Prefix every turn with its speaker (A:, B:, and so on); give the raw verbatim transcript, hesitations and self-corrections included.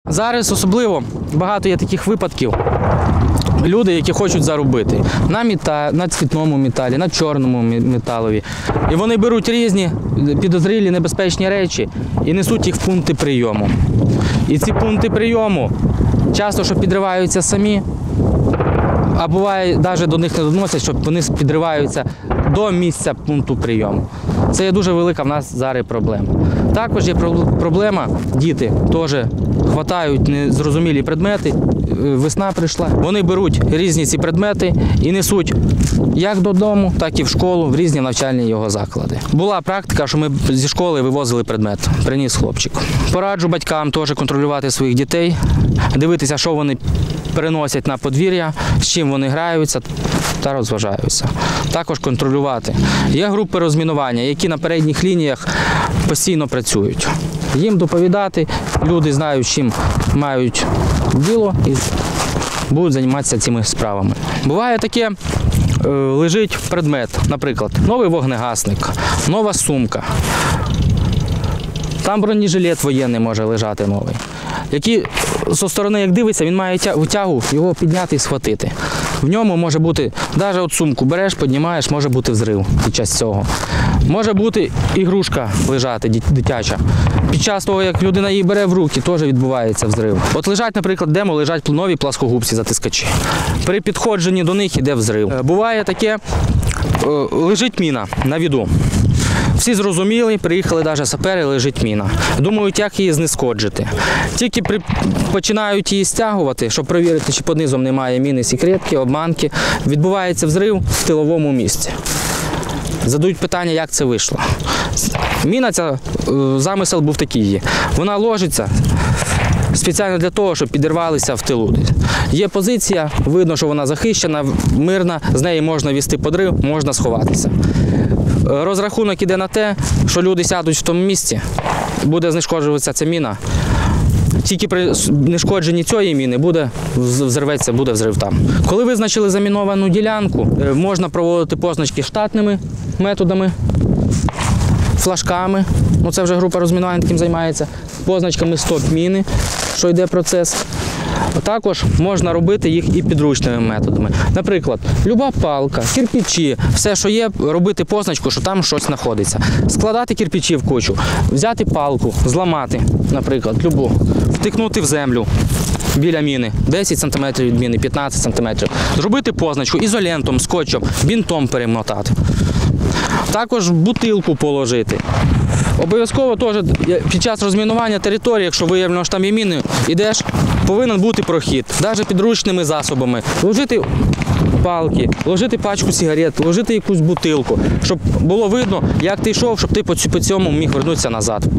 A: Зараз особливо багато є таких випадків. Люди, які хочуть заробити на, мета, на цвітному металі, на чорному металові. І вони беруть різні підозрілі небезпечні речі і несуть їх в пункти прийому. І ці пункти прийому часто що підриваються самі, а буває, навіть до них не доносять, що вони підриваються до місця пункту прийому. Це є дуже велика в нас зараз проблема. Також є проблема, діти теж хватають незрозумілі предмети, весна прийшла. Вони беруть різні ці предмети і несуть як додому, так і в школу, в різні навчальні його заклади. Була практика, що ми зі школи вивозили предмет, приніс хлопчик. Пораджу батькам теж контролювати своїх дітей, дивитися, що вони переносять на подвір'я, з чим вони граються та розважаються. Також контролювати. Є групи розмінування, які на передніх лініях постійно працюють. Їм доповідати, люди знають, чим мають діло і будуть займатися цими справами. Буває таке, лежить предмет, наприклад, новий вогнегасник, нова сумка. Там бронежилет воєнний може лежати новий, який зі сторони, як дивиться, він має тягу його підняти і схватити. В ньому може бути, навіть от сумку береш, піднімаєш, може бути взрив під час цього. Може бути ігрушка лежати, дитяча. Під час того, як людина її бере в руки, теж відбувається взрив. От лежать, наприклад, демо, лежать нові пласкогубці затискачі. При підходженні до них йде взрив. Буває таке, лежить міна на віду. Всі зрозуміли, приїхали навіть сапери, лежить міна. Думають, як її знешкоджити. Тільки при... починають її стягувати, щоб перевірити, чи під низом немає міни, секретки, обманки. Відбувається взрив в тиловому місці. Задають питання, як це вийшло. Міна, ця, замисел був такий. Вона ложиться спеціально для того, щоб підірвалися в тилу. Є позиція, видно, що вона захищена, мирна, з неї можна вести подрив, можна сховатися. Розрахунок іде на те, що люди сядуть в тому місці, буде знешкоджуватися ця міна. Тільки при знешкодженні цієї міни буде взорветься, буде взрив там. Коли визначили заміновану ділянку, можна проводити позначки штатними методами, флажками, ну це вже група розмінування таким займається, позначками стоп-міни, що йде процес. Також можна робити їх і підручними методами. Наприклад, люба палка, кирпичі, все, що є, робити позначку, що там щось знаходиться. Складати кирпичі в кучу, взяти палку, зламати, наприклад, любу, втикнути в землю біля міни, десять сантиметрів від міни, п'ятнадцять сантиметрів. Зробити позначку ізолентом, скотчем, бінтом перемотати. Також бутилку положити. Обов'язково теж під час розмінування території, якщо виявлено, що там є міни, йдеш, повинен бути прохід, навіть підручними засобами. Ложити палки, ложити пачку сигарет, ложити якусь бутилку, щоб було видно, як ти йшов, щоб ти по цьому міг вернутися назад.